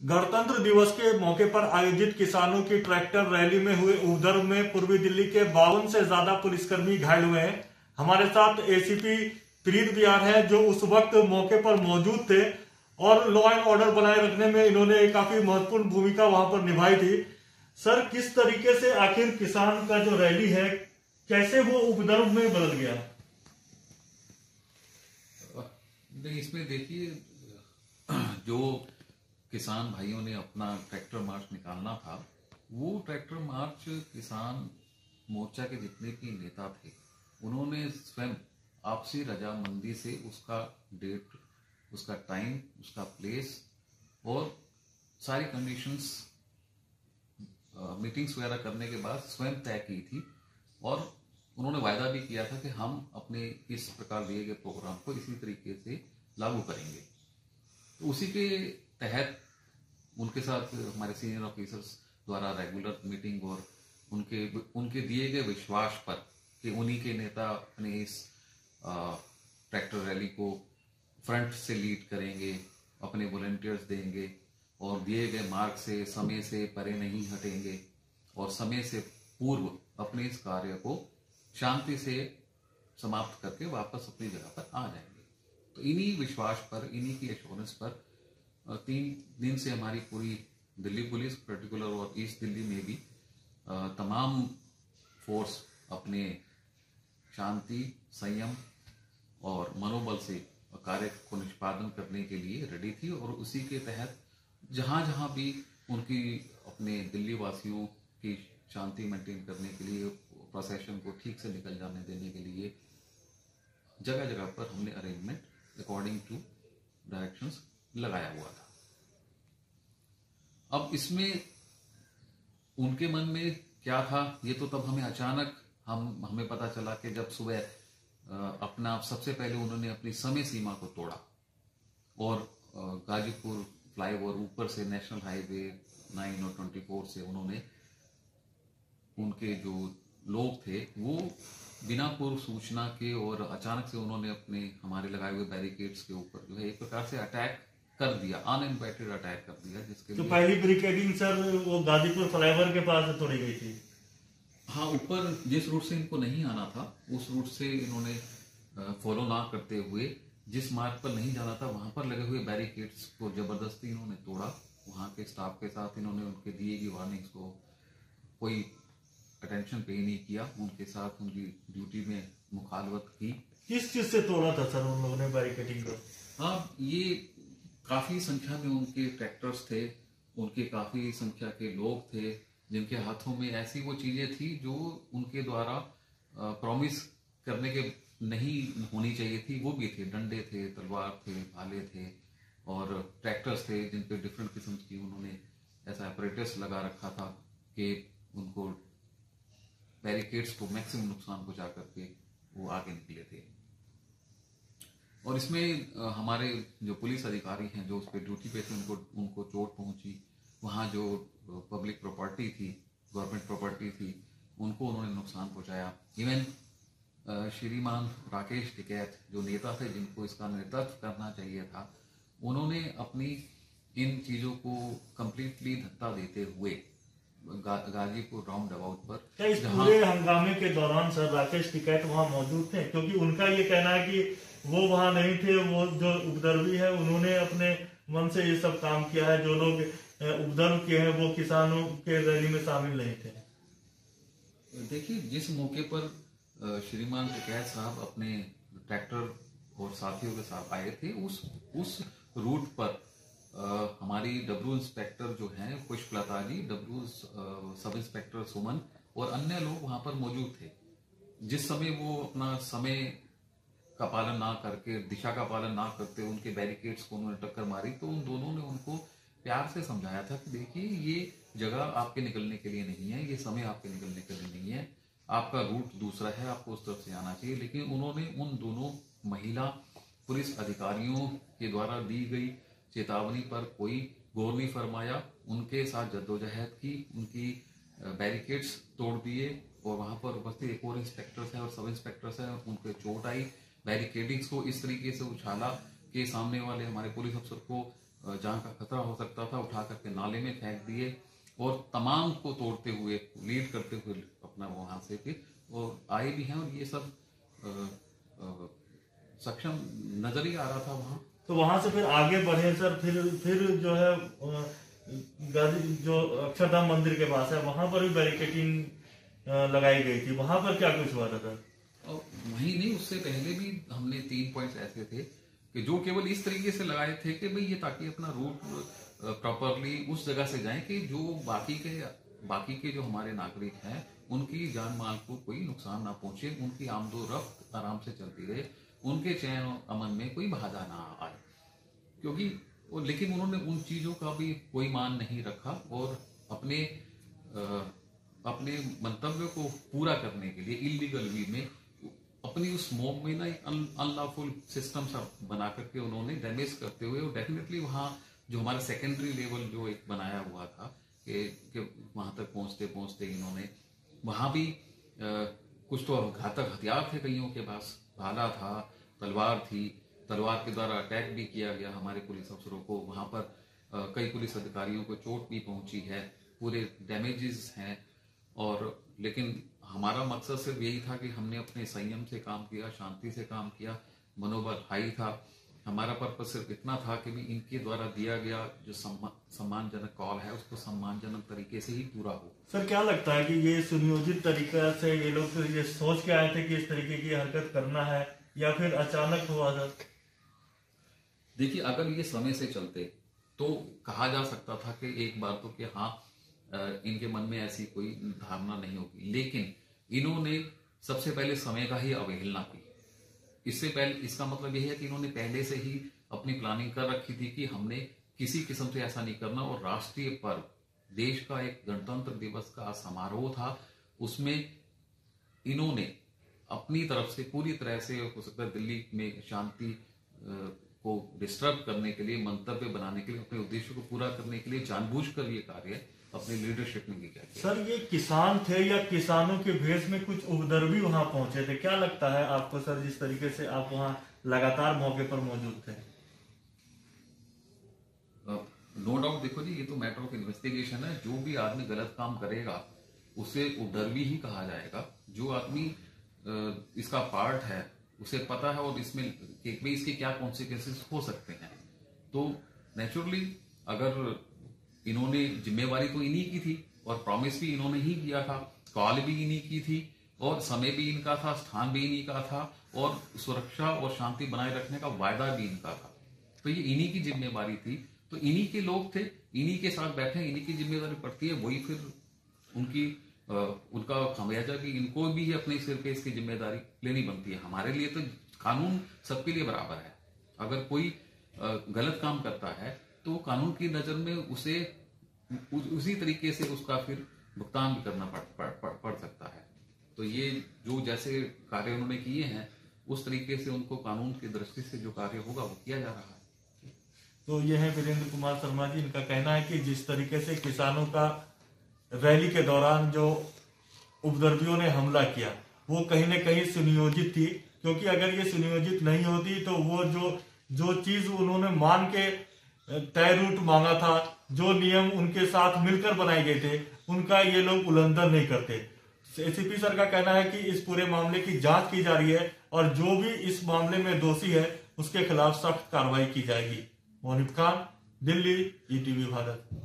गणतंत्र दिवस के मौके पर आयोजित किसानों की ट्रैक्टर रैली में हुए उपद्रव में पूर्वी दिल्ली के 52 से ज्यादा पुलिसकर्मी घायल हुए हैं। हमारे साथ एसीपी प्रीत बियार है, जो उस वक्त मौके पर मौजूद थे और लॉ एंड ऑर्डर बनाए रखने में इन्होंने काफी महत्वपूर्ण भूमिका वहां पर निभाई थी। सर, किस तरीके से आखिर किसान का जो रैली है, कैसे वो उपद्रव में बदल गया? नहीं, इसमें देखिए, जो किसान भाइयों ने अपना ट्रैक्टर मार्च निकालना था, वो ट्रैक्टर मार्च किसान मोर्चा के जितने भी नेता थे, उन्होंने स्वयं आपसी रजामंदी से उसका डेट, उसका टाइम, उसका प्लेस और सारी कंडीशंस मीटिंग्स वगैरह करने के बाद स्वयं तय की थी। और उन्होंने वायदा भी किया था कि हम अपने इस प्रकार दिए गए प्रोग्राम को इसी तरीके से लागू करेंगे। तो उसी के तहत उनके साथ हमारे सीनियर ऑफिसर्स द्वारा रेगुलर मीटिंग और उनके दिए गए विश्वास पर कि उन्हीं के नेता अपने इस ट्रैक्टर रैली को फ्रंट से लीड करेंगे, अपने वॉलंटियर्स देंगे और दिए गए मार्ग से, समय से परे नहीं हटेंगे और समय से पूर्व अपने इस कार्य को शांति से समाप्त करके वापस अपनी जगह पर आ जाएंगे। तो इन्हीं विश्वास पर, इन्हीं की एश्योरेंस पर 3 दिन से हमारी पूरी दिल्ली पुलिस पर्टिकुलर और ईस्ट दिल्ली में भी तमाम फोर्स अपने शांति, संयम और मनोबल से कार्य को निष्पादन करने के लिए रेडी थी। और उसी के तहत जहां जहां भी उनकी अपने दिल्ली वासियों की शांति मेंटेन करने के लिए, प्रोसेशन को ठीक से निकल जाने देने के लिए जगह जगह पर हमने अरेंजमेंट अकॉर्डिंग टू डायरेक्शंस लगाया हुआ था। अब इसमें उनके मन में क्या था, ये तो तब हमें अचानक हमें पता चला कि जब सुबह अपना सबसे पहले उन्होंने अपनी समय सीमा को तोड़ा और गाजीपुर फ्लाईओवर ऊपर से नेशनल हाईवे 9 और 24 से उन्होंने, उनके जो लोग थे वो बिना पूर्व सूचना के और अचानक से उन्होंने अपने हमारे लगाए हुए बैरिकेड्स के ऊपर जो है एक प्रकार से अटैक कर दिया, अनइन्वाइटेड अटैक कर दिया। जिसके तो पहली बैरिकेडिंग सर वो गाजीपुर फ्लाईओवर के पास तोड़ी गई थी। हाँ, ऊपर जिस रूट से इनको नहीं आना था उस रूट से इन्होंने फॉलो ना करते हुए जिस मार्ग पर नहीं जाना था वहां पर लगे हुए बैरिकेड्स को जबरदस्ती इन्होंने तोड़ा। वहां के स्टाफ के साथ इन्होंने उनके दिए गई वार्निंग्स को कोई अटेंशन पे नहीं किया, उनके साथ उनकी ड्यूटी में मुखालफत की। किस चीज से तोड़ा था सर उन लोगों ने बैरिकेडिंग को? हाँ, ये काफी संख्या में उनके ट्रैक्टर्स थे, उनके काफी संख्या के लोग थे जिनके हाथों में ऐसी वो चीजें थी जो उनके द्वारा प्रॉमिस करने के नहीं होनी चाहिए थी, वो भी थे। डंडे थे, तलवार थे, भाले थे और ट्रैक्टर्स थे जिन पे डिफरेंट किस्म की उन्होंने ऐसा अपरेटस लगा रखा था कि उनको बैरिकेड्स को मैक्सिमम नुकसान पहुंचा करके वो आगे निकले थे। और इसमें हमारे जो पुलिस अधिकारी हैं जो उस पर ड्यूटी पे थे, उनको चोट पहुंची। वहाँ जो पब्लिक प्रॉपर्टी थी, गवर्नमेंट प्रॉपर्टी थी, उनको उन्होंने नुकसान पहुंचाया। इवन श्रीमान राकेश टिकैत जो नेता थे जिनको इसका नेतृत्व करना चाहिए था, उन्होंने अपनी इन चीजों को कंप्लीटली धक्का देते हुए गाजीपुर राउंड अबाउट पर, इस पूरे हंगामे के दौरान सर राकेश टिकैत वहां मौजूद थे? क्योंकि उनका ये कहना है कि वो वहां नहीं थे, वो जो उपद्रवी है उन्होंने अपने मन से ये सब काम किया है। जो लोग उपद्रव किए हैं वो किसानों के रैली में शामिल नहीं थे। देखिए, जिस मौके पर श्रीमान टिकैत साहब अपने ट्रैक्टर और साथियों के साथ आए थे, उस रूट पर हमारी डब्ल्यू इंस्पेक्टर जो हैं Pushplata ji, W sub inspector Suman और अन्य लोग वहां पर मौजूद थे। जिस समय वो अपना समय का पालन ना करके, दिशा का पालन ना करते उनके बैरिकेड्स को उन्होंने टक्कर मारी, तो उन दोनों ने उनको प्यार से समझाया था कि देखिए, ये जगह आपके निकलने के लिए नहीं है, ये समय आपके निकलने के लिए नहीं है, आपका रूट दूसरा है, आपको उस तरफ से आना चाहिए। लेकिन उन्होंने उन दोनों महिला पुलिस अधिकारियों के द्वारा दी गई चेतावनी पर कोई गौर नहीं फरमाया, उनके साथ जद्दोजहद की, उनकी बैरिकेड्स तोड़ दिए और वहां पर उपस्थित एक और इंस्पेक्टर्स है और सब इंस्पेक्टर्स है, उनको चोट आई। बैरिकेडिंग्स को इस तरीके से उछाला कि सामने वाले हमारे पुलिस अफसर को जहां का खतरा हो सकता था उठा करके नाले में फेंक दिए और तमाम को तोड़ते हुए लीड करते हुए अपना वहां से फिर और आए भी हैं। और ये सब सक्षम नजर ही आ रहा था वहां। तो वहां से फिर आगे बढ़े सर, फिर जो है जो अक्षरधाम मंदिर के पास है वहां पर भी बैरिकेडिंग लगाई गई थी, वहां पर क्या कुछ हुआ था सर? और वहीं नहीं, उससे पहले भी हमने 3 पॉइंट्स ऐसे थे कि जो केवल इस तरीके से लगाए थे कि भाई ये ताकि अपना रूट प्रॉपरली उस जगह से जाए कि जो बाकी के जो हमारे नागरिक हैं उनकी जान माल को कोई नुकसान ना पहुंचे, उनकी आमदोरफ्त आराम से चलती रहे, उनके चैन और अमन में कोई बाधा ना आए। क्योंकि लेकिन उन्होंने उन चीजों का भी कोई मान नहीं रखा और अपने मंतव्य को पूरा करने के लिए इलीगल वे में अपनी उस मोब में ना एक अनलॉफुल सिस्टम सा बना करके उन्होंने डैमेज करते हुए, और डेफिनेटली वहां जो हमारा सेकेंडरी लेवल जो एक बनाया हुआ था कि वहां तक पहुंचते पहुंचते इन्होंने वहां भी कुछ तो घातक हथियार थे कईयों के पास, भाला था, तलवार थी, तलवार के द्वारा अटैक भी किया गया हमारे पुलिस अफसरों को। वहां पर कई पुलिस अधिकारियों को चोट भी पहुंची है, पूरे डैमेजेस हैं। और लेकिन हमारा मकसद सिर्फ यही था कि हमने अपने संयम से काम किया, शांति से काम किया, मनोबल हाई था। हमारा पर्पस सिर्फ इतना था कि भी इनके द्वारा दिया गया जो सम्मानजनक कॉल है उसको सम्मानजनक तरीके से ही पूरा हो। सर क्या लगता है कि ये सुनियोजित तरीका से ये लोग ये सोच के आए थे कि इस तरीके की हरकत करना है या फिर अचानक हुआ था? देखिए, अगर ये समय से चलते तो कहा जा सकता था कि एक बार तो कि हाँ इनके मन में ऐसी कोई धारणा नहीं होगी, लेकिन इन्होंने सबसे पहले समय का ही अवहेलना की। इससे पहले इसका मतलब यह है कि इन्होंने पहले से ही अपनी प्लानिंग कर रखी थी कि हमने किसी किस्म से ऐसा नहीं करना। और राष्ट्रीय पर्व, देश का एक गणतंत्र दिवस का समारोह था, उसमें इन्होंने अपनी तरफ से पूरी तरह से हो सकता है दिल्ली में शांति को डिस्टर्ब करने के लिए, मंतव्य बनाने के लिए, अपने उद्देश्य को पूरा करने के लिए जानबूझकर ये कार्य अपनी लीडरशिप में किया। सर ये किसान थे या किसानों के भेष में कुछ उपद्रवी वहां पहुंचे थे? क्या लगता है आपको सर, जिस तरीके से आप वहां लगातार मौके पर मौजूद थे? नो डाउट, देखो जी, ये तो मैटर ऑफ इन्वेस्टिगेशन है। जो भी आदमी गलत काम करेगा उसे उपद्रवी ही कहा जाएगा। जो आदमी इसका पार्ट है उसे पता है और इसमें इसके क्या कॉन्सिक्वेंसेस हो सकते हैं। तो नेचुरली अगर इन्होंने जिम्मेवारी तो इन्हीं की थी और प्रॉमिस भी इन्होंने ही किया था, कॉल भी इन्हीं की थी और समय भी इनका था, स्थान भी इन्हीं का था और सुरक्षा और शांति बनाए रखने का वायदा भी इनका था। तो ये इन्हीं की जिम्मेवारी थी, तो इन्हीं के लोग थे, इन्हीं के साथ बैठे, इन्हीं की जिम्मेदारी पड़ती है। वही फिर उनका खमियाजा भी इनको भी अपने सिर पे इसकी जिम्मेदारी लेनी बनती है। हमारे लिए तो कानून सबके लिए बराबर है। अगर कोई गलत काम करता है तो कानून की नजर में उसे उसी तरीके से उसका फिर भुगतान भी करना पड़ सकता है। तो ये जो जैसे कार्य उन्होंने किए हैं उस तरीके से उनको कानून की दृष्टि से जो कार्य होगा वो किया जा रहा है। तो ये है वीरेंद्र कुमार शर्मा जी, इनका कहना है कि जिस तरीके से किसानों का रैली के दौरान जो उपद्रवियों ने हमला किया वो कहीं न कहीं सुनियोजित थी, क्योंकि अगर ये सुनियोजित नहीं होती तो वो जो चीज उन्होंने मान के तय रूट मांगा था, जो नियम उनके साथ मिलकर बनाए गए थे, उनका ये लोग उल्लंघन नहीं करते। एसीपी सर का कहना है कि इस पूरे मामले की जांच की जा रही है और जो भी इस मामले में दोषी है उसके खिलाफ सख्त कार्रवाई की जाएगी। मोनिब खान, दिल्ली, ईटीवी भारत।